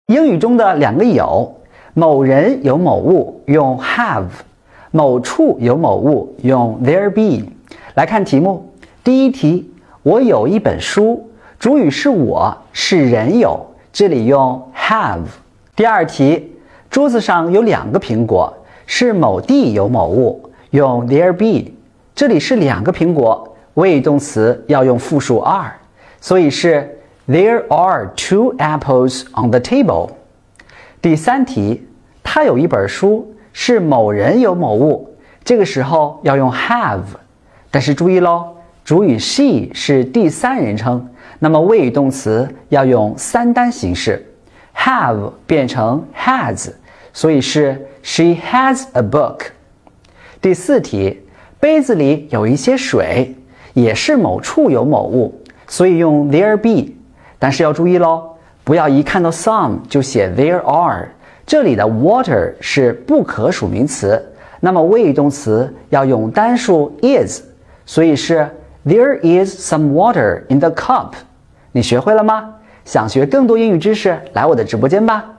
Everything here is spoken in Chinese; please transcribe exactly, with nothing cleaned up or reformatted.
英语中的两个有，某人有某物用 have， 某处有某物用 there be。来看题目，第一题，我有一本书，主语是我，是人有，这里用 have。第二题，桌子上有两个苹果，是某地有某物，用 there be。这里是两个苹果，谓语动词要用复数 are， 所以是 There are two apples on the table。第三题，他有一本书，是某人有某物，这个时候要用 have， 但是注意咯，主语 she 是第三人称，那么谓语动词要用三单形式 ，have 变成 has， 所以是 She has a book。第四题，杯子里有一些水，也是某处有某物，所以用 there be。但是要注意咯，不要一看到 some 就写 there are， 这里的 water 是不可数名词，那么谓语动词要用单数 is， 所以是 There is some water in the cup。你学会了吗？想学更多英语知识，来我的直播间吧。